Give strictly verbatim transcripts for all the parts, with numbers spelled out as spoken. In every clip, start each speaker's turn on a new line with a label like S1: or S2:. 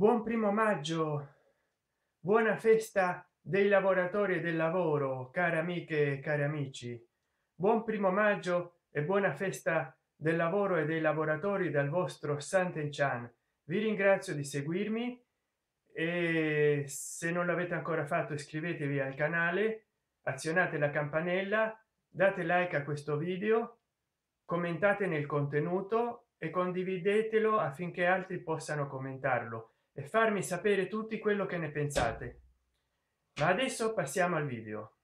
S1: Buon primo maggio, buona festa dei lavoratori e del lavoro, care amiche e cari amici. Buon primo maggio e buona festa del lavoro e dei lavoratori dal vostro Sant'Enchan. Vi ringrazio di seguirmi e se non l'avete ancora fatto iscrivetevi al canale, azionate la campanella, date like a questo video, commentate nel contenuto e condividetelo affinché altri possano commentarlo e farmi sapere tutti quello che ne pensate. Ma adesso passiamo al video.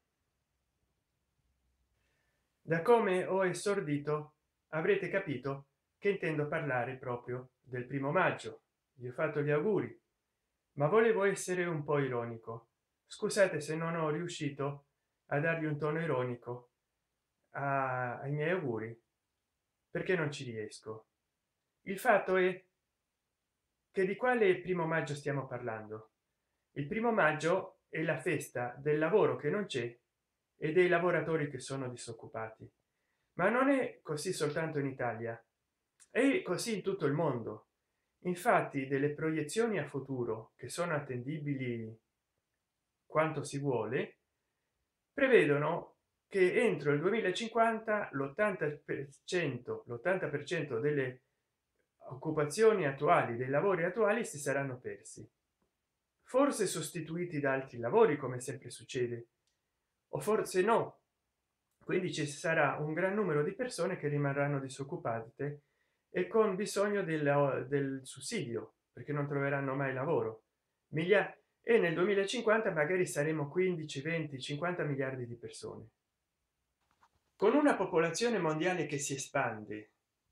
S1: Da come ho esordito avrete capito che intendo parlare proprio del primo maggio. Vi ho fatto gli auguri, ma volevo essere un po' ironico. Scusate se non ho riuscito a dargli un tono ironico a- ai miei auguri, perché non ci riesco. Il fatto è che di quale primo maggio stiamo parlando. Il primo maggio è la festa del lavoro che non c'è e dei lavoratori che sono disoccupati, ma non è così soltanto in Italia, è così in tutto il mondo. Infatti delle proiezioni a futuro che sono attendibili quanto si vuole prevedono che entro il duemilacinquanta l'ottanta per cento l'ottanta per cento delle occupazioni attuali, dei lavori attuali, si saranno persi, forse sostituiti da altri lavori come sempre succede, o forse no. Quindi ci sarà un gran numero di persone che rimarranno disoccupate e con bisogno del, del sussidio perché non troveranno mai lavoro. Miglia e nel duemilacinquanta magari saremo quindici, venti, cinquanta miliardi di persone, con una popolazione mondiale che si espande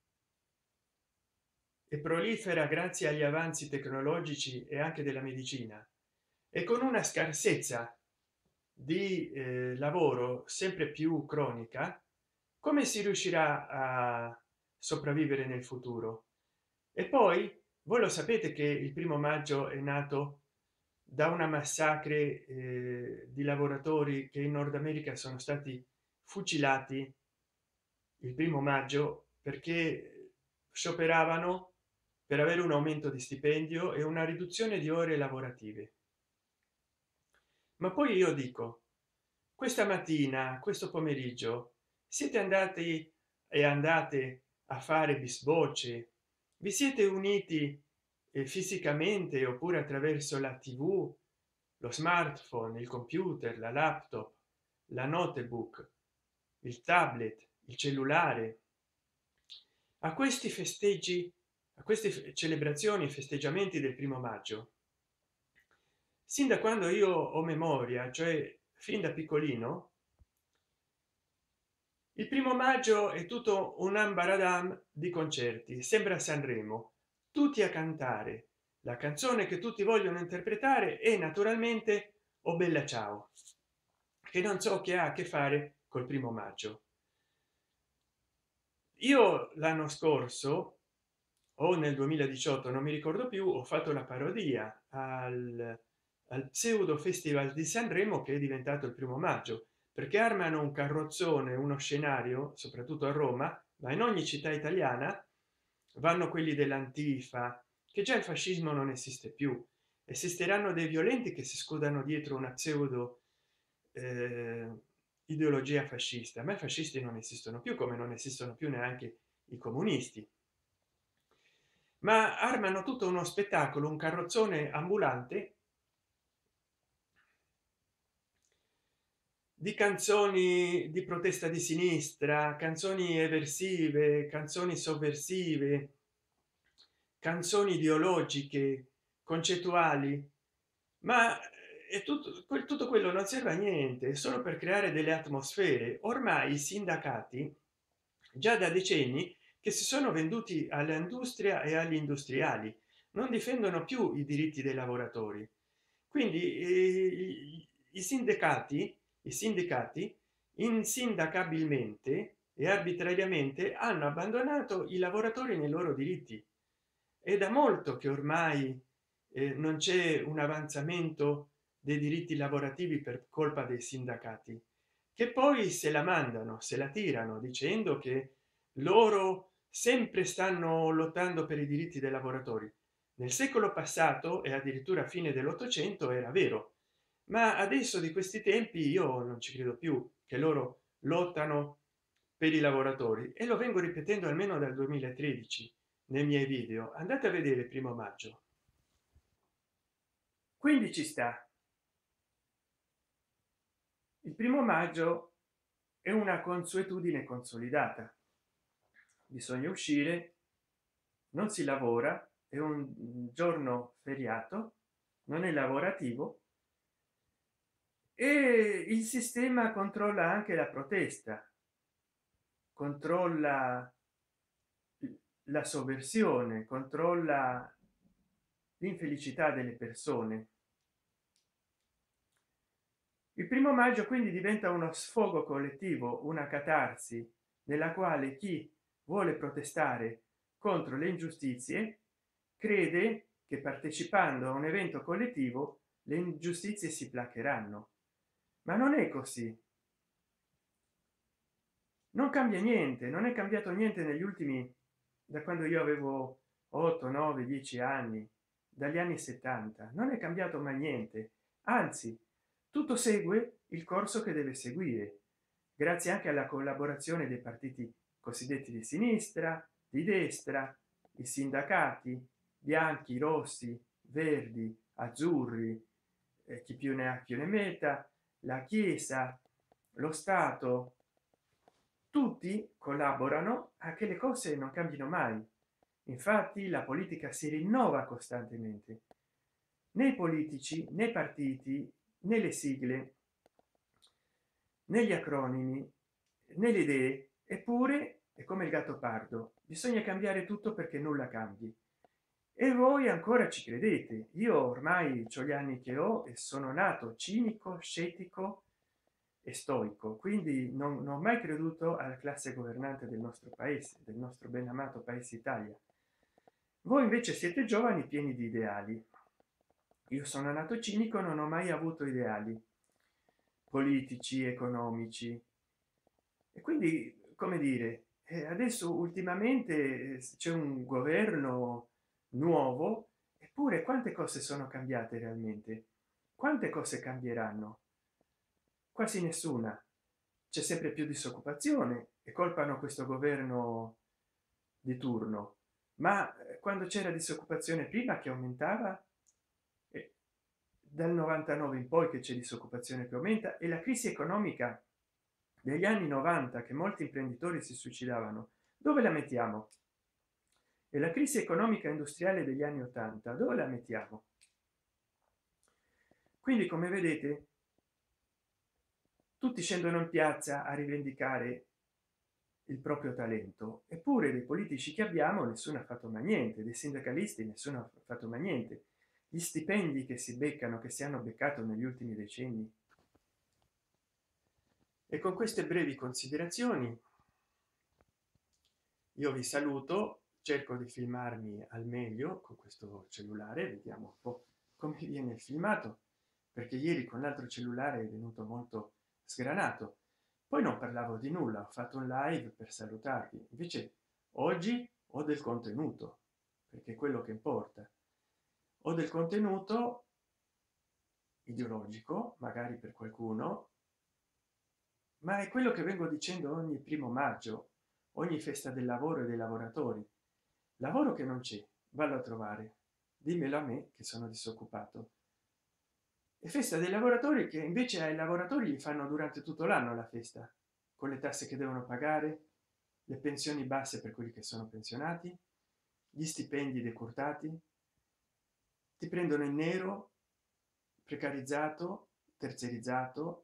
S1: e prolifera grazie agli avanzi tecnologici e anche della medicina, e con una scarsezza di eh, lavoro sempre più cronica. Come si riuscirà a sopravvivere nel futuro? E poi voi lo sapete che il primo maggio è nato da una massacre eh, di lavoratori che in Nord America sono stati fucilati il primo maggio perché scioperavano per avere un aumento di stipendio e una riduzione di ore lavorative. Ma poi io dico, questa mattina, questo pomeriggio, siete andati e andate a fare bisbocce, vi siete uniti eh, fisicamente oppure attraverso la tv, lo smartphone, il computer, la laptop, la notebook, il tablet, il cellulare a questi festeggi, a queste celebrazioni, festeggiamenti del primo maggio. Sin da quando io ho memoria, cioè fin da piccolino, il primo maggio è tutto un ambaradam di concerti, sembra Sanremo, tutti a cantare la canzone che tutti vogliono interpretare e naturalmente o bella ciao, che non so che ha a che fare col primo maggio. Io l'anno scorso o nel duemiladiciotto, non mi ricordo più, ho fatto la parodia al, al pseudo festival di Sanremo che è diventato il primo maggio, perché armano un carrozzone, uno scenario, soprattutto a Roma, ma in ogni città italiana vanno quelli dell'antifa, che già il fascismo non esiste più. Esisteranno dei violenti che si scudano dietro una pseudo eh, ideologia fascista, ma i fascisti non esistono più, come non esistono più neanche i comunisti, ma armano tutto uno spettacolo, un carrozzone ambulante di canzoni di protesta di sinistra, canzoni eversive, canzoni sovversive, canzoni ideologiche, concettuali, ma è tutto, tutto quello non serve a niente, è solo per creare delle atmosfere. Ormai i sindacati già da decenni che si sono venduti all'industria e agli industriali, non difendono più i diritti dei lavoratori. Quindi eh, i sindacati i sindacati insindacabilmente e arbitrariamente hanno abbandonato i lavoratori nei loro diritti. È da molto che ormai eh, non c'è un avanzamento dei diritti lavorativi per colpa dei sindacati, che poi se la mandano, se la tirano dicendo che loro sempre stanno lottando per i diritti dei lavoratori. nel secolo passato e addirittura a fine dell'ottocento era vero, ma adesso di questi tempi io non ci credo più che loro lottano per i lavoratori, e lo vengo ripetendo almeno dal duemilatredici nei miei video. Andate a vedere primo maggio, quindi ci sta. Il primo maggio è una consuetudine consolidata, bisogna uscire, non si lavora, è un giorno feriato, non è lavorativo, e il sistema controlla anche la protesta, controlla la sovversione, controlla l'infelicità delle persone. Il primo maggio quindi diventa uno sfogo collettivo, una catarsi nella quale chi vuole protestare contro le ingiustizie crede che partecipando a un evento collettivo le ingiustizie si placheranno, ma non è così. Non cambia niente, non è cambiato niente negli ultimi, da quando io avevo otto nove dieci anni, dagli anni settanta non è cambiato mai niente, anzi tutto segue il corso che deve seguire, grazie anche alla collaborazione dei partiti cosiddetti di sinistra, di destra, i sindacati bianchi, rossi, verdi, azzurri, eh, chi più ne ha più ne metta, la chiesa, lo stato, tutti collaborano a che le cose non cambino mai. Infatti la politica si rinnova costantemente, né i politici, né i partiti, né le sigle, negli acronimi, nelle idee. Eppure è come il gatto pardo, bisogna cambiare tutto perché nulla cambi, e voi ancora ci credete. Io ormai ho gli anni che ho e sono nato cinico, scettico e stoico, quindi non, non ho mai creduto alla classe governante del nostro paese, del nostro ben amato paese Italia. Voi invece siete giovani pieni di ideali. Io sono nato cinico, non ho mai avuto ideali politici, economici, e quindi, come dire, eh, adesso ultimamente eh, c'è un governo nuovo, eppure quante cose sono cambiate realmente, quante cose cambieranno? Quasi nessuna. C'è sempre più disoccupazione e colpano questo governo di turno, ma eh, quando c'era disoccupazione prima che aumentava, eh, dal novantanove in poi che c'è disoccupazione che aumenta, e la crisi economica degli anni novanta che molti imprenditori si suicidavano, dove la mettiamo? E la crisi economica industriale degli anni ottanta dove la mettiamo? Quindi, come vedete, tutti scendono in piazza a rivendicare il proprio talento, eppure dei politici che abbiamo nessuno ha fatto mai niente, dei sindacalisti nessuno ha fatto mai niente, gli stipendi che si beccano, che si hanno beccato negli ultimi decenni. E con queste brevi considerazioni io vi saluto, cerco di filmarmi al meglio con questo cellulare, vediamo un po' come viene il filmato, perché ieri con l'altro cellulare è venuto molto sgranato. Poi non parlavo di nulla, ho fatto un live per salutarvi, invece oggi ho del contenuto, perché è quello che importa. Ho del contenuto ideologico, magari per qualcuno, ma è quello che vengo dicendo ogni primo maggio, ogni festa del lavoro e dei lavoratori. Lavoro che non c'è, vallo a trovare, dimmelo a me che sono disoccupato. E festa dei lavoratori che invece ai lavoratori gli fanno durante tutto l'anno la festa, con le tasse che devono pagare, le pensioni basse per quelli che sono pensionati, gli stipendi decurtati, ti prendono in nero, precarizzato, terzerizzato,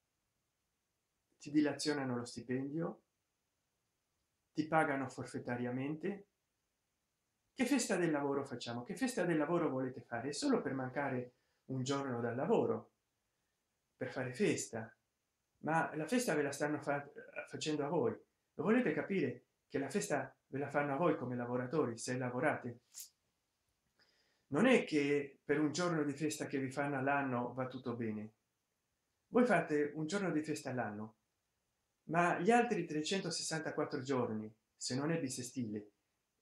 S1: ti dilazionano lo stipendio, ti pagano forfettariamente. Che festa del lavoro facciamo? Che festa del lavoro volete fare? Solo per mancare un giorno dal lavoro, per fare festa? Ma la festa ve la stanno fa facendo a voi. Lo volete capire che la festa ve la fanno a voi come lavoratori, se lavorate? Non è che per un giorno di festa che vi fanno all'anno va tutto bene. Voi fate un giorno di festa all'anno, ma gli altri trecentosessantaquattro giorni, se non è bisestile,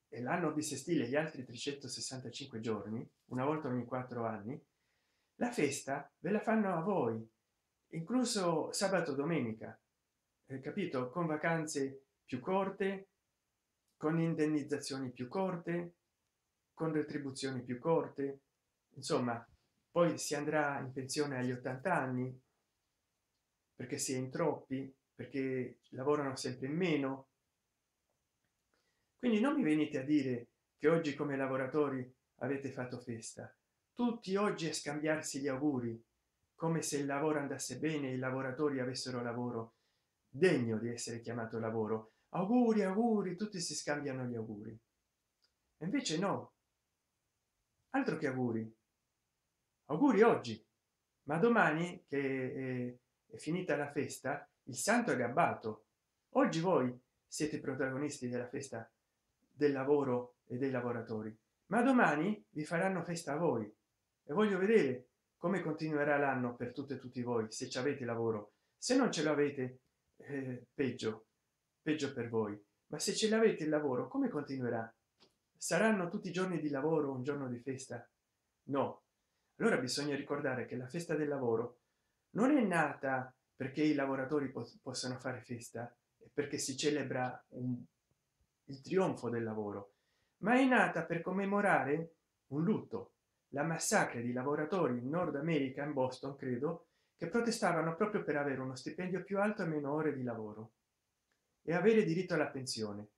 S1: e l'anno bisestile gli altri trecentosessantacinque giorni, una volta ogni quattro anni, la festa ve la fanno a voi, incluso sabato domenica, eh, capito, con vacanze più corte, con indennizzazioni più corte, con retribuzioni più corte, insomma. Poi si andrà in pensione agli ottanta anni perché si è in troppi, perché lavorano sempre in meno. Quindi non mi venite a dire che oggi come lavoratori avete fatto festa tutti oggi a scambiarsi gli auguri, come se il lavoro andasse bene e i lavoratori avessero lavoro degno di essere chiamato lavoro. Auguri, auguri, tutti si scambiano gli auguri. E invece no, altro che auguri. Auguri oggi, ma domani che è, è finita la festa, il santo è gabbato. Oggi voi siete protagonisti della festa del lavoro e dei lavoratori, ma domani vi faranno festa a voi e voglio vedere come continuerà l'anno per tutte e tutti voi. Se ci avete lavoro, se non ce l'avete, eh, peggio peggio per voi, ma se ce l'avete il lavoro, come continuerà? Saranno tutti i giorni di lavoro un giorno di festa? No. Allora bisogna ricordare che la festa del lavoro non è nata perché i lavoratori po possano fare festa e perché si celebra un, il trionfo del lavoro, ma è nata per commemorare un lutto, la massacre di lavoratori in Nord America, in Boston credo, che protestavano proprio per avere uno stipendio più alto e meno ore di lavoro e avere diritto alla pensione.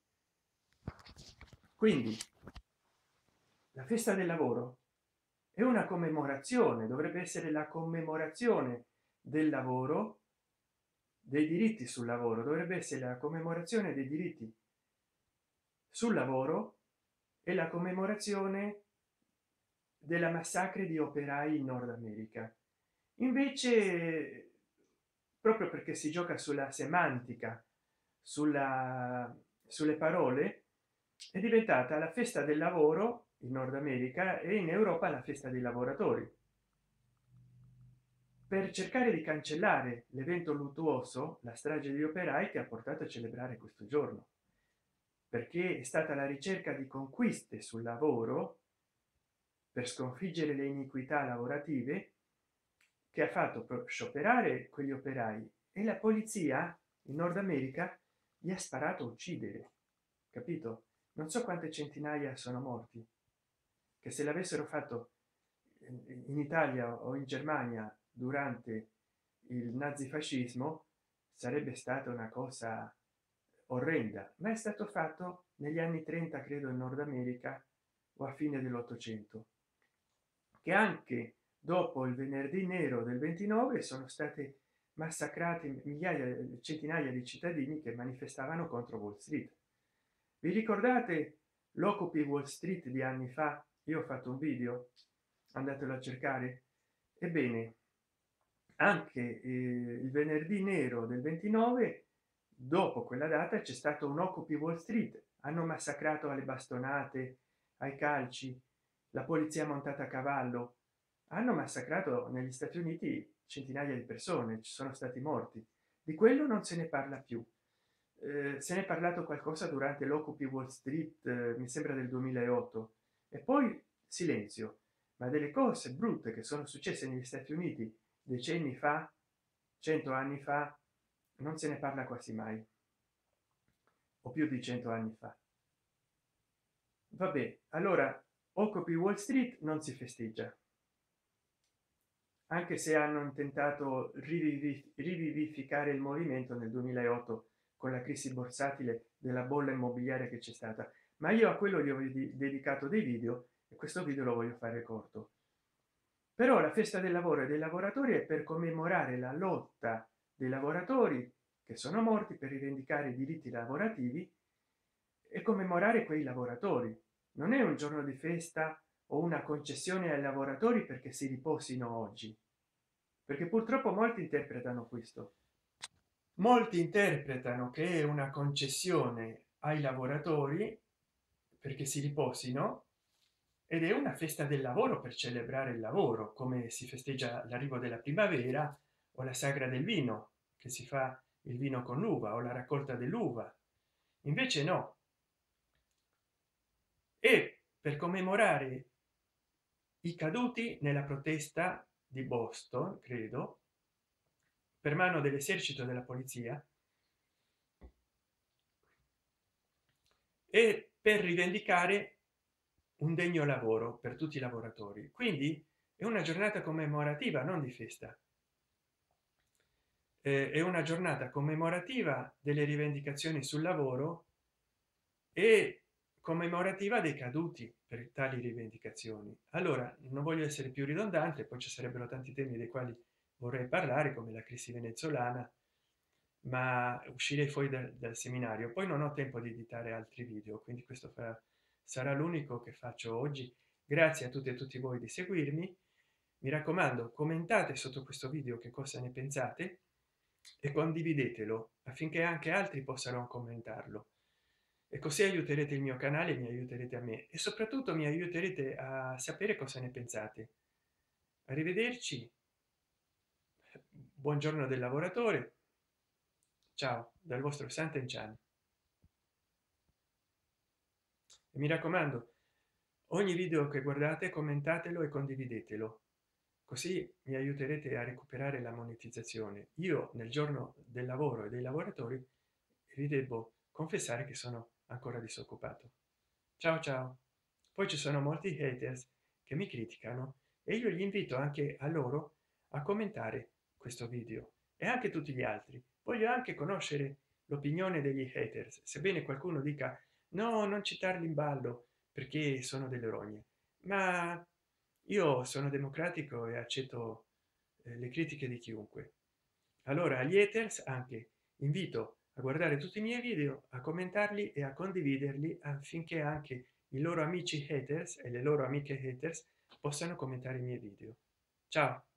S1: Quindi la festa del lavoro è una commemorazione, dovrebbe essere la commemorazione del lavoro, dei diritti sul lavoro, dovrebbe essere la commemorazione dei diritti sul lavoro e la commemorazione della massacre di operai in Nord America. Invece, proprio perché si gioca sulla semantica, sulla sulle parole, è diventata la festa del lavoro in Nord America e in Europa la festa dei lavoratori, per cercare di cancellare l'evento luttuoso, la strage di operai, che ha portato a celebrare questo giorno, perché è stata la ricerca di conquiste sul lavoro per sconfiggere le iniquità lavorative che ha fatto scioperare quegli operai, e la polizia in Nord America gli ha sparato a uccidere, capito? Non so quante centinaia sono morti, che se l'avessero fatto in Italia o in Germania durante il nazifascismo sarebbe stata una cosa orrenda, ma è stato fatto negli anni trenta credo in Nord America o a fine dell'ottocento, che anche dopo il venerdì nero del ventinove sono state massacrate migliaia, centinaia di cittadini che manifestavano contro Wall Street. Vi ricordate l'Occupy Wall Street di anni fa? Io ho fatto un video, andatelo a cercare. Ebbene, anche eh, il venerdì nero del ventinove, dopo quella data, c'è stato un Occupy Wall Street. Hanno massacrato alle bastonate, ai calci, la polizia montata a cavallo. Hanno massacrato negli Stati Uniti centinaia di persone, ci sono stati morti. Di quello non se ne parla più. Eh, se ne è parlato qualcosa durante l'Occupy Wall Street, eh, mi sembra del duemilaotto, e poi silenzio. Ma delle cose brutte che sono successe negli Stati Uniti decenni fa, cento anni fa, non se ne parla quasi mai, o più di cento anni fa. Vabbè, allora Occupy Wall Street non si festeggia, anche se hanno tentato rivivi rivivificare il movimento nel duemilaotto con la crisi borsatile della bolla immobiliare che c'è stata, ma io a quello gli ho dedicato dei video e questo video lo voglio fare corto. Però la festa del lavoro e dei lavoratori è per commemorare la lotta dei lavoratori che sono morti per rivendicare i diritti lavorativi e commemorare quei lavoratori. Non è un giorno di festa o una concessione ai lavoratori perché si riposino oggi, perché purtroppo molti interpretano questo. Molti interpretano che è una concessione ai lavoratori perché si riposino ed è una festa del lavoro per celebrare il lavoro, come si festeggia l'arrivo della primavera o la sagra del vino, che si fa il vino con l'uva, o la raccolta dell'uva. Invece no, e per commemorare i caduti nella protesta di Boston, credo, per mano dell'esercito e della polizia, e per rivendicare un degno lavoro per tutti i lavoratori. Quindi è una giornata commemorativa, non di festa. Eh, è una giornata commemorativa delle rivendicazioni sul lavoro e commemorativa dei caduti per tali rivendicazioni. Allora, non voglio essere più ridondante, poi ci sarebbero tanti temi dei quali vorrei parlare, come la crisi venezuelana, ma uscirei fuori dal, dal seminario. Poi non ho tempo di editare altri video, quindi questo fa, sarà l'unico che faccio oggi. Grazie a tutti e tutti voi di seguirmi. Mi raccomando, commentate sotto questo video che cosa ne pensate e condividetelo affinché anche altri possano commentarlo, e così aiuterete il mio canale, mi aiuterete a me e soprattutto mi aiuterete a sapere cosa ne pensate. Arrivederci, buongiorno del lavoratore, ciao dal vostro Santen Chan. E mi raccomando, ogni video che guardate commentatelo e condividetelo, così mi aiuterete a recuperare la monetizzazione. Io nel giorno del lavoro e dei lavoratori vi devo confessare che sono ancora disoccupato. Ciao ciao. Poi ci sono molti haters che mi criticano e io gli invito anche a loro a commentare questo video e anche tutti gli altri. Voglio anche conoscere l'opinione degli haters, sebbene qualcuno dica no, non citarli in ballo perché sono delle rogne, ma io sono democratico e accetto eh, le critiche di chiunque. Allora agli haters anche invito a guardare tutti i miei video, a commentarli e a condividerli affinché anche i loro amici haters e le loro amiche haters possano commentare i miei video. Ciao.